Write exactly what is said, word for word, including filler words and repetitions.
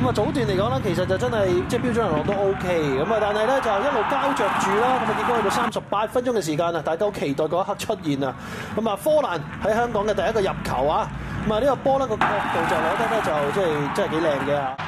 咁啊早段嚟講咧，其實就真係即係標準流浪都 O K 咁啊，但係咧就一路膠着住啦，咁啊結果去到三十八分鐘嘅時間啊，大家好期待嗰一刻出現啊！咁啊，科蘭喺香港嘅第一個入球啊，咁啊呢個波咧個角度就攞得咧就即係真係幾靚嘅。